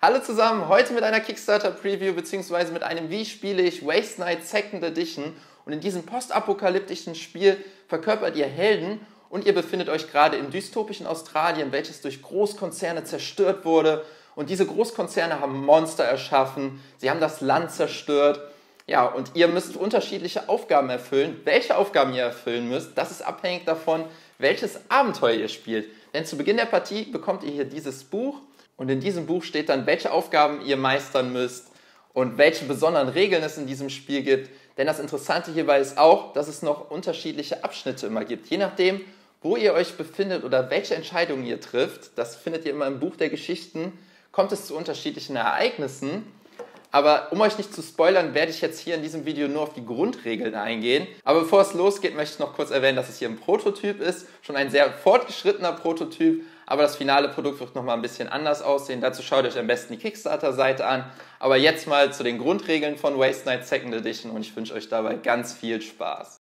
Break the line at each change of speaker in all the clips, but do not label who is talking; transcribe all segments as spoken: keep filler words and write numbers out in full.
Hallo zusammen, heute mit einer Kickstarter-Preview bzw. mit einem Wie spiele ich Waste Knight Second Edition. Und in diesem postapokalyptischen Spiel verkörpert ihr Helden und ihr befindet euch gerade im dystopischen Australien, welches durch Großkonzerne zerstört wurde. Und diese Großkonzerne haben Monster erschaffen, sie haben das Land zerstört. Ja, und ihr müsst unterschiedliche Aufgaben erfüllen. Welche Aufgaben ihr erfüllen müsst, das ist abhängig davon, welches Abenteuer ihr spielt. Denn zu Beginn der Partie bekommt ihr hier dieses Buch. Und in diesem Buch steht dann, welche Aufgaben ihr meistern müsst und welche besonderen Regeln es in diesem Spiel gibt. Denn das Interessante hierbei ist auch, dass es noch unterschiedliche Abschnitte immer gibt. Je nachdem, wo ihr euch befindet oder welche Entscheidungen ihr trifft, das findet ihr immer im Buch der Geschichten, kommt es zu unterschiedlichen Ereignissen. Aber um euch nicht zu spoilern, werde ich jetzt hier in diesem Video nur auf die Grundregeln eingehen. Aber bevor es losgeht, möchte ich noch kurz erwähnen, dass es hier ein Prototyp ist. Schon ein sehr fortgeschrittener Prototyp. Aber das finale Produkt wird nochmal ein bisschen anders aussehen. Dazu schaut euch am besten die Kickstarter-Seite an. Aber jetzt mal zu den Grundregeln von Waste Knight Second Edition und ich wünsche euch dabei ganz viel Spaß.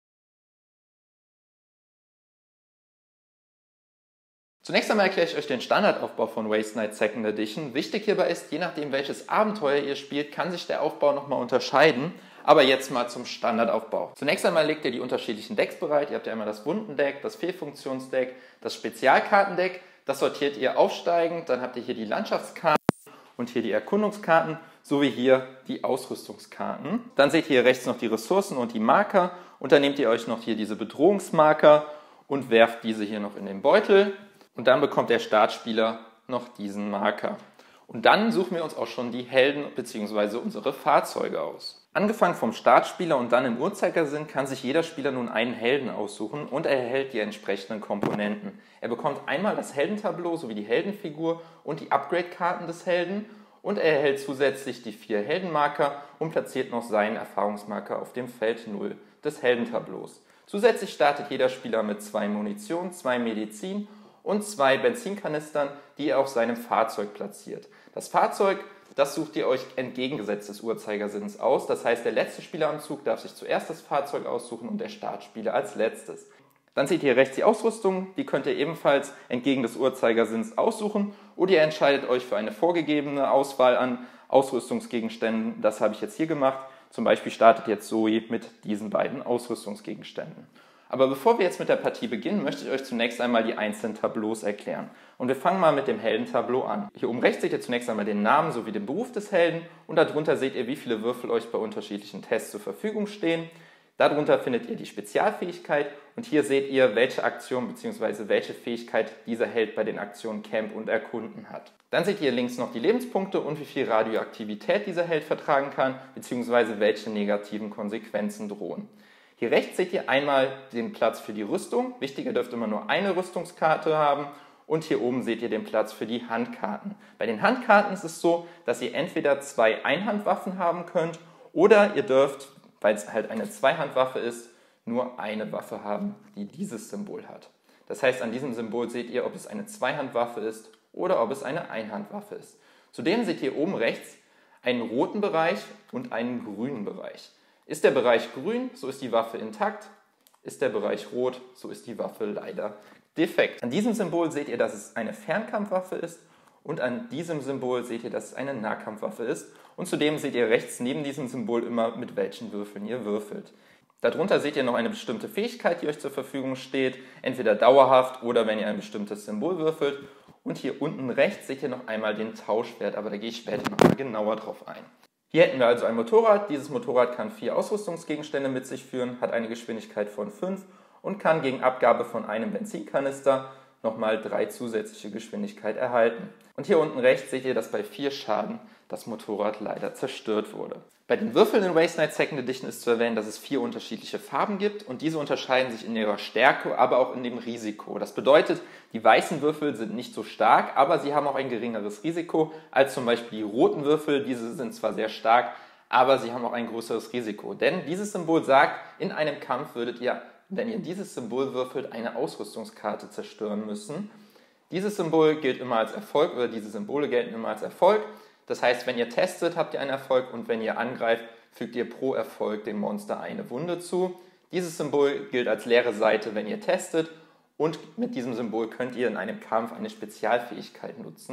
Zunächst einmal erkläre ich euch den Standardaufbau von Waste Knight Second Edition. Wichtig hierbei ist, je nachdem welches Abenteuer ihr spielt, kann sich der Aufbau nochmal unterscheiden. Aber jetzt mal zum Standardaufbau. Zunächst einmal legt ihr die unterschiedlichen Decks bereit. Ihr habt ja einmal das Wundendeck, das Fehlfunktionsdeck, das Spezialkartendeck. Das sortiert ihr aufsteigend. Dann habt ihr hier die Landschaftskarten und hier die Erkundungskarten, sowie hier die Ausrüstungskarten. Dann seht ihr hier rechts noch die Ressourcen und die Marker. Und dann nehmt ihr euch noch hier diese Bedrohungsmarker und werft diese hier noch in den Beutel. Und dann bekommt der Startspieler noch diesen Marker. Und dann suchen wir uns auch schon die Helden bzw. unsere Fahrzeuge aus. Angefangen vom Startspieler und dann im Uhrzeigersinn kann sich jeder Spieler nun einen Helden aussuchen und er erhält die entsprechenden Komponenten. Er bekommt einmal das Heldentableau sowie die Heldenfigur und die Upgrade-Karten des Helden und er erhält zusätzlich die vier Heldenmarker und platziert noch seinen Erfahrungsmarker auf dem Feld null des Heldentableaus. Zusätzlich startet jeder Spieler mit zwei Munition, zwei Medizin und zwei Benzinkanistern, die er auf seinem Fahrzeug platziert. Das Fahrzeug, das sucht ihr euch entgegengesetzt des Uhrzeigersinns aus. Das heißt, der letzte Spieler am Zug darf sich zuerst das Fahrzeug aussuchen und der Startspieler als letztes. Dann seht ihr rechts die Ausrüstung, die könnt ihr ebenfalls entgegen des Uhrzeigersinns aussuchen oder ihr entscheidet euch für eine vorgegebene Auswahl an Ausrüstungsgegenständen. Das habe ich jetzt hier gemacht. Zum Beispiel startet jetzt Zoe mit diesen beiden Ausrüstungsgegenständen. Aber bevor wir jetzt mit der Partie beginnen, möchte ich euch zunächst einmal die einzelnen Tableaus erklären. Und wir fangen mal mit dem Heldentableau an. Hier oben rechts seht ihr zunächst einmal den Namen sowie den Beruf des Helden und darunter seht ihr, wie viele Würfel euch bei unterschiedlichen Tests zur Verfügung stehen. Darunter findet ihr die Spezialfähigkeit und hier seht ihr, welche Aktion bzw. welche Fähigkeit dieser Held bei den Aktionen Camp und Erkunden hat. Dann seht ihr links noch die Lebenspunkte und wie viel Radioaktivität dieser Held vertragen kann bzw. welche negativen Konsequenzen drohen. Hier rechts seht ihr einmal den Platz für die Rüstung. Wichtig, ihr dürft immer nur eine Rüstungskarte haben. Und hier oben seht ihr den Platz für die Handkarten. Bei den Handkarten ist es so, dass ihr entweder zwei Einhandwaffen haben könnt oder ihr dürft, weil es halt eine Zweihandwaffe ist, nur eine Waffe haben, die dieses Symbol hat. Das heißt, an diesem Symbol seht ihr, ob es eine Zweihandwaffe ist oder ob es eine Einhandwaffe ist. Zudem seht ihr oben rechts einen roten Bereich und einen grünen Bereich. Ist der Bereich grün, so ist die Waffe intakt. Ist der Bereich rot, so ist die Waffe leider defekt. An diesem Symbol seht ihr, dass es eine Fernkampfwaffe ist und an diesem Symbol seht ihr, dass es eine Nahkampfwaffe ist. Und zudem seht ihr rechts neben diesem Symbol immer, mit welchen Würfeln ihr würfelt. Darunter seht ihr noch eine bestimmte Fähigkeit, die euch zur Verfügung steht, entweder dauerhaft oder wenn ihr ein bestimmtes Symbol würfelt. Und hier unten rechts seht ihr noch einmal den Tauschwert, aber da gehe ich später noch mal genauer drauf ein. Hier hätten wir also ein Motorrad. Dieses Motorrad kann vier Ausrüstungsgegenstände mit sich führen, hat eine Geschwindigkeit von fünf und kann gegen Abgabe von einem Benzinkanister nochmal drei zusätzliche Geschwindigkeit erhalten. Und hier unten rechts seht ihr, dass bei vier Schaden das Motorrad leider zerstört wurde. Bei den Würfeln in Waste Knight Second Edition ist zu erwähnen, dass es vier unterschiedliche Farben gibt und diese unterscheiden sich in ihrer Stärke, aber auch in dem Risiko. Das bedeutet, die weißen Würfel sind nicht so stark, aber sie haben auch ein geringeres Risiko als zum Beispiel die roten Würfel. Diese sind zwar sehr stark, aber sie haben auch ein größeres Risiko. Denn dieses Symbol sagt, in einem Kampf würdet ihr, wenn ihr dieses Symbol würfelt, eine Ausrüstungskarte zerstören müssen. Dieses Symbol gilt immer als Erfolg oder diese Symbole gelten immer als Erfolg. Das heißt, wenn ihr testet, habt ihr einen Erfolg und wenn ihr angreift, fügt ihr pro Erfolg dem Monster eine Wunde zu. Dieses Symbol gilt als leere Seite, wenn ihr testet und mit diesem Symbol könnt ihr in einem Kampf eine Spezialfähigkeit nutzen.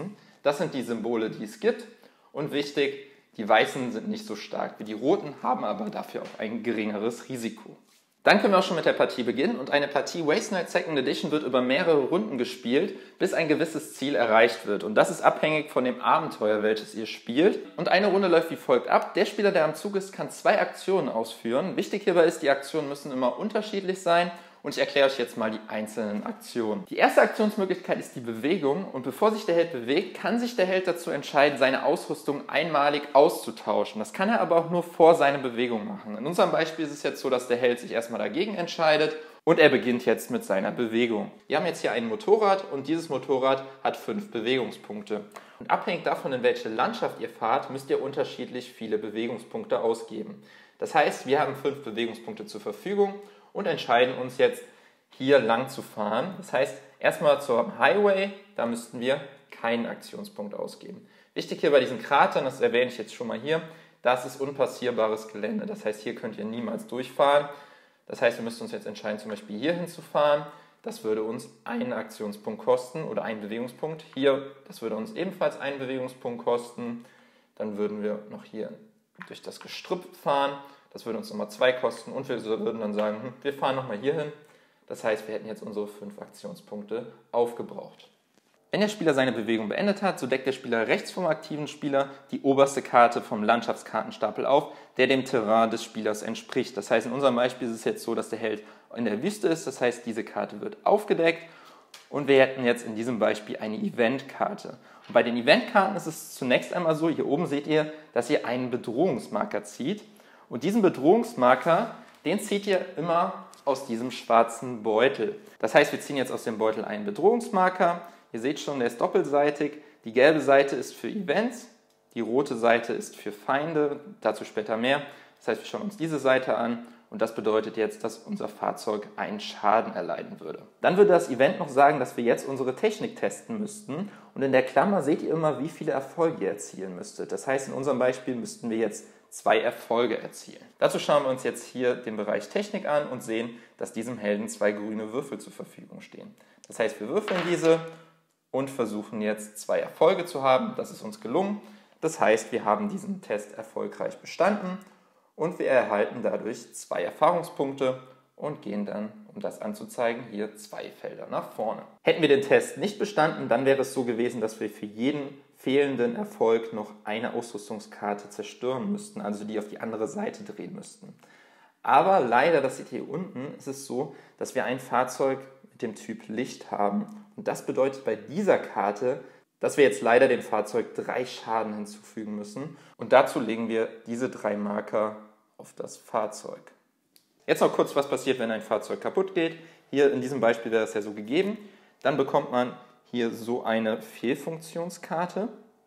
Das sind die Symbole, die es gibt. Und wichtig, die weißen sind nicht so stark wie die roten, haben aber dafür auch ein geringeres Risiko. Dann können wir auch schon mit der Partie beginnen und eine Partie Waste Night Second Edition wird über mehrere Runden gespielt, bis ein gewisses Ziel erreicht wird. Und das ist abhängig von dem Abenteuer, welches ihr spielt. Und eine Runde läuft wie folgt ab. Der Spieler, der am Zug ist, kann zwei Aktionen ausführen. Wichtig hierbei ist, die Aktionen müssen immer unterschiedlich sein. Und ich erkläre euch jetzt mal die einzelnen Aktionen. Die erste Aktionsmöglichkeit ist die Bewegung und bevor sich der Held bewegt, kann sich der Held dazu entscheiden, seine Ausrüstung einmalig auszutauschen. Das kann er aber auch nur vor seiner Bewegung machen. In unserem Beispiel ist es jetzt so, dass der Held sich erstmal dagegen entscheidet und er beginnt jetzt mit seiner Bewegung. Wir haben jetzt hier ein Motorrad und dieses Motorrad hat fünf Bewegungspunkte. Und abhängig davon, in welche Landschaft ihr fahrt, müsst ihr unterschiedlich viele Bewegungspunkte ausgeben. Das heißt, wir haben fünf Bewegungspunkte zur Verfügung und entscheiden uns jetzt, hier lang zu fahren. Das heißt, erstmal zum Highway, da müssten wir keinen Aktionspunkt ausgeben. Wichtig hier bei diesen Kratern, das erwähne ich jetzt schon mal hier, das ist unpassierbares Gelände. Das heißt, hier könnt ihr niemals durchfahren. Das heißt, wir müssen uns jetzt entscheiden, zum Beispiel hier hinzufahren. Das würde uns einen Aktionspunkt kosten oder einen Bewegungspunkt. Hier, das würde uns ebenfalls einen Bewegungspunkt kosten. Dann würden wir noch hier durch das Gestrüpp fahren. Das würde uns nochmal zwei kosten und wir würden dann sagen, hm, wir fahren nochmal hier hin. Das heißt, wir hätten jetzt unsere fünf Aktionspunkte aufgebraucht. Wenn der Spieler seine Bewegung beendet hat, so deckt der Spieler rechts vom aktiven Spieler die oberste Karte vom Landschaftskartenstapel auf, der dem Terrain des Spielers entspricht. Das heißt, in unserem Beispiel ist es jetzt so, dass der Held in der Wüste ist. Das heißt, diese Karte wird aufgedeckt und wir hätten jetzt in diesem Beispiel eine Eventkarte. Und bei den Eventkarten ist es zunächst einmal so, hier oben seht ihr, dass ihr einen Bedrohungsmarker zieht. Und diesen Bedrohungsmarker, den zieht ihr immer aus diesem schwarzen Beutel. Das heißt, wir ziehen jetzt aus dem Beutel einen Bedrohungsmarker. Ihr seht schon, der ist doppelseitig. Die gelbe Seite ist für Events, die rote Seite ist für Feinde, dazu später mehr. Das heißt, wir schauen uns diese Seite an und das bedeutet jetzt, dass unser Fahrzeug einen Schaden erleiden würde. Dann würde das Event noch sagen, dass wir jetzt unsere Technik testen müssten und in der Klammer seht ihr immer, wie viele Erfolge ihr erzielen müsstet. Das heißt, in unserem Beispiel müssten wir jetzt zwei Erfolge erzielen. Dazu schauen wir uns jetzt hier den Bereich Technik an und sehen, dass diesem Helden zwei grüne Würfel zur Verfügung stehen. Das heißt, wir würfeln diese und versuchen jetzt zwei Erfolge zu haben. Das ist uns gelungen. Das heißt, wir haben diesen Test erfolgreich bestanden und wir erhalten dadurch zwei Erfahrungspunkte und gehen dann, um das anzuzeigen, hier zwei Felder nach vorne. Hätten wir den Test nicht bestanden, dann wäre es so gewesen, dass wir für jeden fehlenden Erfolg noch eine Ausrüstungskarte zerstören müssten, also die auf die andere Seite drehen müssten. Aber leider, das seht ihr hier unten, ist es so, dass wir ein Fahrzeug mit dem Typ Licht haben. Und das bedeutet bei dieser Karte, dass wir jetzt leider dem Fahrzeug drei Schaden hinzufügen müssen. Und dazu legen wir diese drei Marker auf das Fahrzeug. Jetzt noch kurz, was passiert, wenn ein Fahrzeug kaputt geht. Hier in diesem Beispiel wäre es ja so gegeben. Dann bekommt man hier so eine Fehlfunktionskarte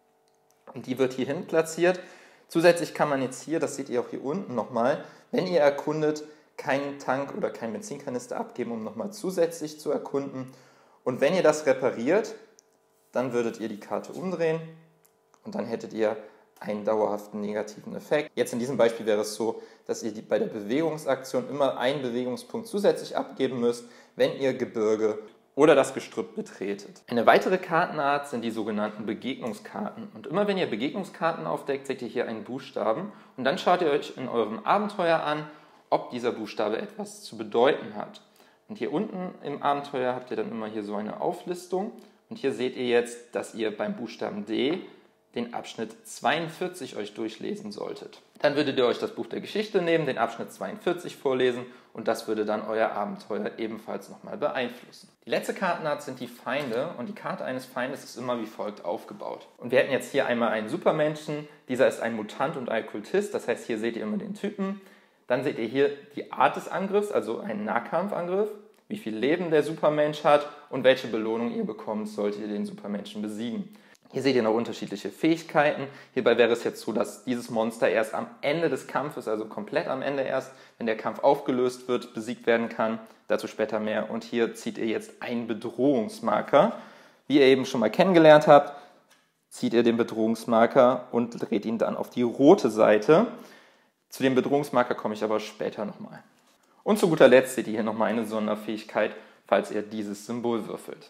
und die wird hierhin platziert. Zusätzlich kann man jetzt hier, das seht ihr auch hier unten nochmal, wenn ihr erkundet, keinen Tank oder keinen Benzinkanister abgeben, um nochmal zusätzlich zu erkunden. Und wenn ihr das repariert, dann würdet ihr die Karte umdrehen und dann hättet ihr einen dauerhaften negativen Effekt. Jetzt in diesem Beispiel wäre es so, dass ihr die, bei der Bewegungsaktion immer einen Bewegungspunkt zusätzlich abgeben müsst, wenn ihr Gebirge oder das Gestrüpp betretet. Eine weitere Kartenart sind die sogenannten Begegnungskarten. Und immer wenn ihr Begegnungskarten aufdeckt, seht ihr hier einen Buchstaben und dann schaut ihr euch in eurem Abenteuer an, ob dieser Buchstabe etwas zu bedeuten hat. Und hier unten im Abenteuer habt ihr dann immer hier so eine Auflistung und hier seht ihr jetzt, dass ihr beim Buchstaben D den Abschnitt zweiundvierzig euch durchlesen solltet. Dann würdet ihr euch das Buch der Geschichte nehmen, den Abschnitt zweiundvierzig vorlesen und das würde dann euer Abenteuer ebenfalls nochmal beeinflussen. Die letzte Kartenart sind die Feinde und die Karte eines Feindes ist immer wie folgt aufgebaut. Und wir hätten jetzt hier einmal einen Supermenschen, dieser ist ein Mutant und ein Kultist, das heißt, hier seht ihr immer den Typen. Dann seht ihr hier die Art des Angriffs, also einen Nahkampfangriff, wie viel Leben der Supermensch hat und welche Belohnung ihr bekommt, solltet ihr den Supermenschen besiegen. Hier seht ihr noch unterschiedliche Fähigkeiten. Hierbei wäre es jetzt so, dass dieses Monster erst am Ende des Kampfes, also komplett am Ende erst, wenn der Kampf aufgelöst wird, besiegt werden kann. Dazu später mehr. Und hier zieht ihr jetzt einen Bedrohungsmarker. Wie ihr eben schon mal kennengelernt habt, zieht ihr den Bedrohungsmarker und dreht ihn dann auf die rote Seite. Zu dem Bedrohungsmarker komme ich aber später nochmal. Und zu guter Letzt seht ihr hier nochmal eine Sonderfähigkeit, falls ihr dieses Symbol würfelt.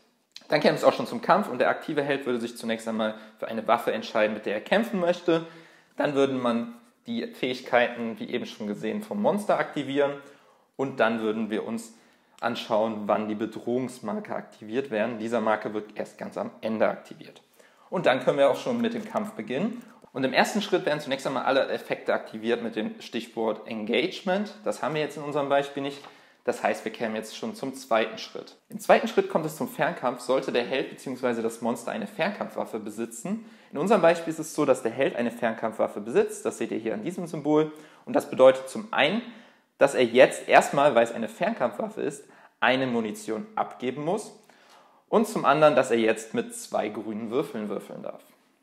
Dann käme es auch schon zum Kampf und der aktive Held würde sich zunächst einmal für eine Waffe entscheiden, mit der er kämpfen möchte. Dann würde man die Fähigkeiten, wie eben schon gesehen, vom Monster aktivieren und dann würden wir uns anschauen, wann die Bedrohungsmarker aktiviert werden. Dieser Marker wird erst ganz am Ende aktiviert. Und dann können wir auch schon mit dem Kampf beginnen. Und im ersten Schritt werden zunächst einmal alle Effekte aktiviert mit dem Stichwort Engagement. Das haben wir jetzt in unserem Beispiel nicht. Das heißt, wir kämen jetzt schon zum zweiten Schritt. Im zweiten Schritt kommt es zum Fernkampf, sollte der Held bzw. das Monster eine Fernkampfwaffe besitzen. In unserem Beispiel ist es so, dass der Held eine Fernkampfwaffe besitzt. Das seht ihr hier an diesem Symbol. Und das bedeutet zum einen, dass er jetzt erstmal, weil es eine Fernkampfwaffe ist, eine Munition abgeben muss. Und zum anderen, dass er jetzt mit zwei grünen Würfeln würfeln darf.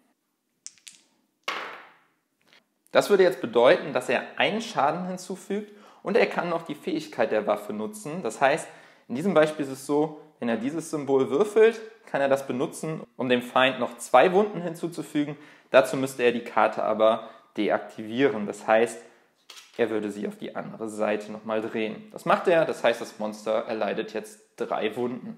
Das würde jetzt bedeuten, dass er einen Schaden hinzufügt und er kann noch die Fähigkeit der Waffe nutzen. Das heißt, in diesem Beispiel ist es so, wenn er dieses Symbol würfelt, kann er das benutzen, um dem Feind noch zwei Wunden hinzuzufügen. Dazu müsste er die Karte aber deaktivieren. Das heißt, er würde sie auf die andere Seite nochmal drehen. Das macht er, das heißt, das Monster erleidet jetzt drei Wunden.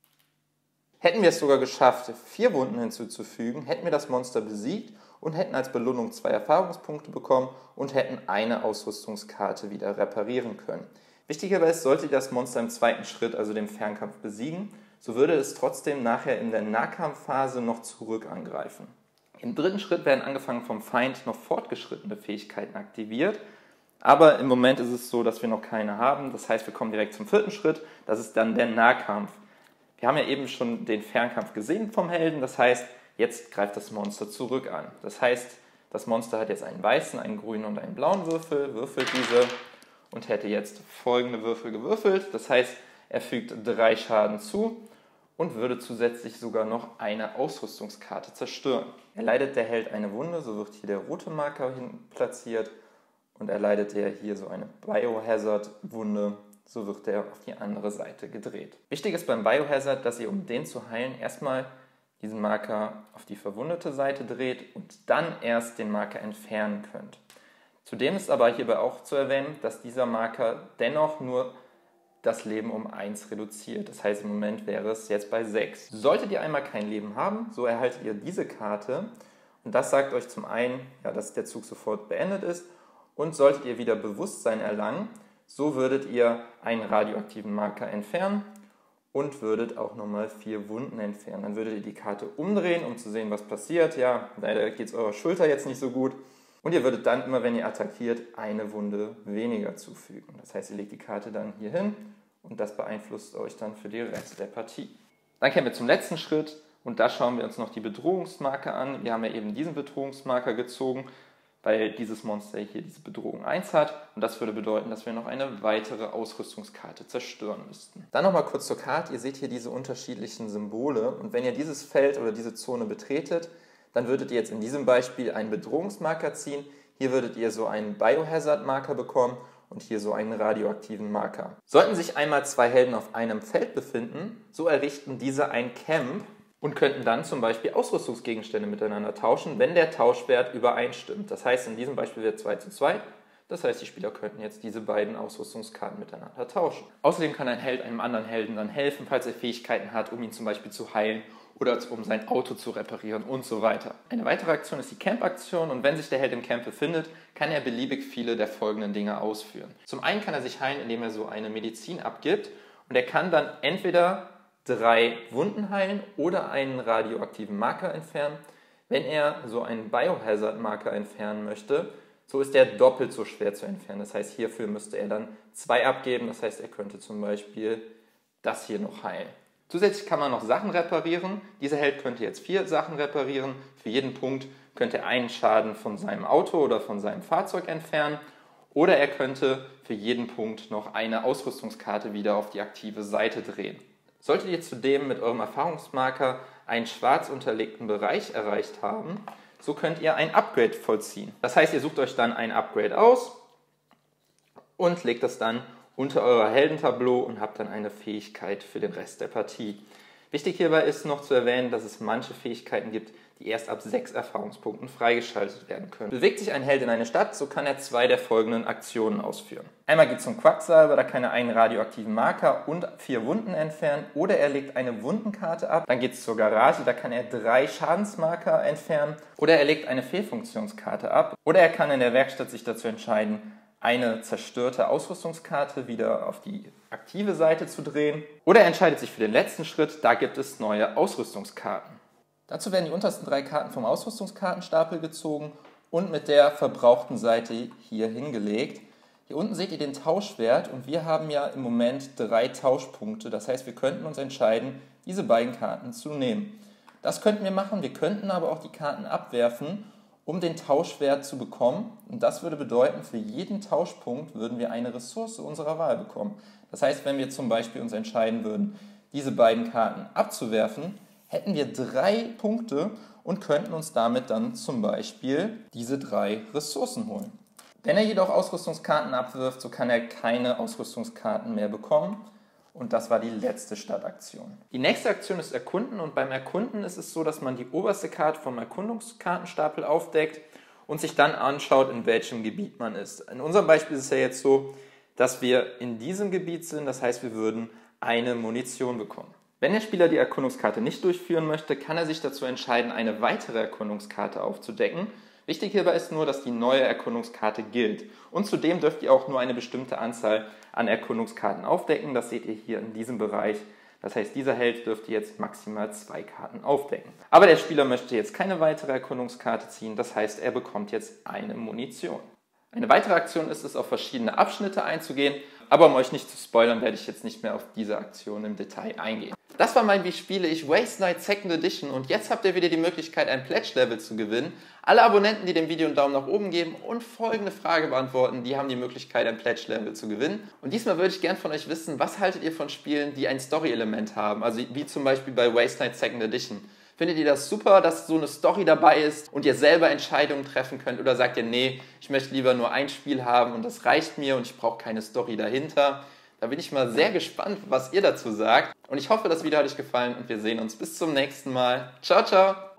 Hätten wir es sogar geschafft, vier Wunden hinzuzufügen, hätten wir das Monster besiegt und hätten als Belohnung zwei Erfahrungspunkte bekommen und hätten eine Ausrüstungskarte wieder reparieren können. Wichtig aber ist, sollte das Monster im zweiten Schritt, also dem Fernkampf, besiegen, so würde es trotzdem nachher in der Nahkampfphase noch zurück angreifen. Im dritten Schritt werden angefangen vom Feind noch fortgeschrittene Fähigkeiten aktiviert, aber im Moment ist es so, dass wir noch keine haben. Das heißt, wir kommen direkt zum vierten Schritt, das ist dann der Nahkampf. Wir haben ja eben schon den Fernkampf gesehen vom Helden, das heißt, jetzt greift das Monster zurück an. Das heißt, das Monster hat jetzt einen weißen, einen grünen und einen blauen Würfel, würfelt diese und hätte jetzt folgende Würfel gewürfelt. Das heißt, er fügt drei Schaden zu und würde zusätzlich sogar noch eine Ausrüstungskarte zerstören. Erleidet der Held eine Wunde, so wird hier der rote Marker hin platziert und erleidet er hier so eine Biohazard-Wunde, so wird er auf die andere Seite gedreht. Wichtig ist beim Biohazard, dass ihr, um den zu heilen, erstmal diesen Marker auf die verwundete Seite dreht und dann erst den Marker entfernen könnt. Zudem ist aber hierbei auch zu erwähnen, dass dieser Marker dennoch nur das Leben um eins reduziert. Das heißt, im Moment wäre es jetzt bei sechs. Solltet ihr einmal kein Leben haben, so erhaltet ihr diese Karte und das sagt euch zum einen, ja, dass der Zug sofort beendet ist und solltet ihr wieder Bewusstsein erlangen, so würdet ihr einen radioaktiven Marker entfernen und würdet auch nochmal vier Wunden entfernen. Dann würdet ihr die Karte umdrehen, um zu sehen, was passiert. Ja, leider geht es eurer Schulter jetzt nicht so gut. Und ihr würdet dann immer, wenn ihr attackiert, eine Wunde weniger zufügen. Das heißt, ihr legt die Karte dann hier hin und das beeinflusst euch dann für den Rest der Partie. Dann kommen wir zum letzten Schritt und da schauen wir uns noch die Bedrohungsmarker an. Wir haben ja eben diesen Bedrohungsmarker gezogen, weil dieses Monster hier diese Bedrohung eins hat und das würde bedeuten, dass wir noch eine weitere Ausrüstungskarte zerstören müssten. Dann nochmal kurz zur Karte, ihr seht hier diese unterschiedlichen Symbole und wenn ihr dieses Feld oder diese Zone betretet, dann würdet ihr jetzt in diesem Beispiel einen Bedrohungsmarker ziehen, hier würdet ihr so einen Biohazard-Marker bekommen und hier so einen radioaktiven Marker. Sollten sich einmal zwei Helden auf einem Feld befinden, so errichten diese ein Camp und könnten dann zum Beispiel Ausrüstungsgegenstände miteinander tauschen, wenn der Tauschwert übereinstimmt. Das heißt, in diesem Beispiel wird zwei zu zwei. Das heißt, die Spieler könnten jetzt diese beiden Ausrüstungskarten miteinander tauschen. Außerdem kann ein Held einem anderen Helden dann helfen, falls er Fähigkeiten hat, um ihn zum Beispiel zu heilen oder um sein Auto zu reparieren und so weiter. Eine weitere Aktion ist die Camp-Aktion und wenn sich der Held im Camp befindet, kann er beliebig viele der folgenden Dinge ausführen. Zum einen kann er sich heilen, indem er so eine Medizin abgibt und er kann dann entweder drei Wunden heilen oder einen radioaktiven Marker entfernen. Wenn er so einen Biohazard-Marker entfernen möchte, so ist der doppelt so schwer zu entfernen. Das heißt, hierfür müsste er dann zwei abgeben. Das heißt, er könnte zum Beispiel das hier noch heilen. Zusätzlich kann man noch Sachen reparieren. Dieser Held könnte jetzt vier Sachen reparieren. Für jeden Punkt könnte er einen Schaden von seinem Auto oder von seinem Fahrzeug entfernen. Oder er könnte für jeden Punkt noch eine Ausrüstungskarte wieder auf die aktive Seite drehen. Solltet ihr zudem mit eurem Erfahrungsmarker einen schwarz unterlegten Bereich erreicht haben, so könnt ihr ein Upgrade vollziehen. Das heißt, ihr sucht euch dann ein Upgrade aus und legt das dann unter euer Heldentableau und habt dann eine Fähigkeit für den Rest der Partie. Wichtig hierbei ist noch zu erwähnen, dass es manche Fähigkeiten gibt, die erst ab sechs Erfahrungspunkten freigeschaltet werden können. Bewegt sich ein Held in eine Stadt, so kann er zwei der folgenden Aktionen ausführen. Einmal geht es zum Quacksalber, da kann er einen radioaktiven Marker und vier Wunden entfernen, oder er legt eine Wundenkarte ab. Dann geht es zur Garage, da kann er drei Schadensmarker entfernen, oder er legt eine Fehlfunktionskarte ab, oder er kann in der Werkstatt sich dazu entscheiden, eine zerstörte Ausrüstungskarte wieder auf die aktive Seite zu drehen, oder er entscheidet sich für den letzten Schritt, da gibt es neue Ausrüstungskarten. Dazu werden die untersten drei Karten vom Ausrüstungskartenstapel gezogen und mit der verbrauchten Seite hier hingelegt. Hier unten seht ihr den Tauschwert und wir haben ja im Moment drei Tauschpunkte. Das heißt, wir könnten uns entscheiden, diese beiden Karten zu nehmen. Das könnten wir machen, wir könnten aber auch die Karten abwerfen, um den Tauschwert zu bekommen. Und das würde bedeuten, für jeden Tauschpunkt würden wir eine Ressource unserer Wahl bekommen. Das heißt, wenn wir zum Beispiel uns entscheiden würden, diese beiden Karten abzuwerfen, hätten wir drei Punkte und könnten uns damit dann zum Beispiel diese drei Ressourcen holen. Wenn er jedoch Ausrüstungskarten abwirft, so kann er keine Ausrüstungskarten mehr bekommen. Und das war die letzte Stadtaktion. Die nächste Aktion ist Erkunden, und beim Erkunden ist es so, dass man die oberste Karte vom Erkundungskartenstapel aufdeckt und sich dann anschaut, in welchem Gebiet man ist. In unserem Beispiel ist es ja jetzt so, dass wir in diesem Gebiet sind, das heißt, wir würden eine Munition bekommen. Wenn der Spieler die Erkundungskarte nicht durchführen möchte, kann er sich dazu entscheiden, eine weitere Erkundungskarte aufzudecken. Wichtig hierbei ist nur, dass die neue Erkundungskarte gilt. Und zudem dürft ihr auch nur eine bestimmte Anzahl an Erkundungskarten aufdecken. Das seht ihr hier in diesem Bereich. Das heißt, dieser Held dürfte jetzt maximal zwei Karten aufdecken. Aber der Spieler möchte jetzt keine weitere Erkundungskarte ziehen. Das heißt, er bekommt jetzt eine Munition. Eine weitere Aktion ist es, auf verschiedene Abschnitte einzugehen. Aber um euch nicht zu spoilern, werde ich jetzt nicht mehr auf diese Aktion im Detail eingehen. Das war mein Wie spiele ich Waste Night Second Edition, und jetzt habt ihr wieder die Möglichkeit, ein Pledge-Level zu gewinnen. Alle Abonnenten, die dem Video einen Daumen nach oben geben und folgende Frage beantworten, die haben die Möglichkeit, ein Pledge-Level zu gewinnen. Und diesmal würde ich gern von euch wissen, was haltet ihr von Spielen, die ein Story-Element haben, also wie zum Beispiel bei Waste Night Second Edition. Findet ihr das super, dass so eine Story dabei ist und ihr selber Entscheidungen treffen könnt, oder sagt ihr, nee, ich möchte lieber nur ein Spiel haben und das reicht mir und ich brauche keine Story dahinter? Da bin ich mal sehr gespannt, was ihr dazu sagt. Und ich hoffe, das Video hat euch gefallen und wir sehen uns bis zum nächsten Mal. Ciao, ciao!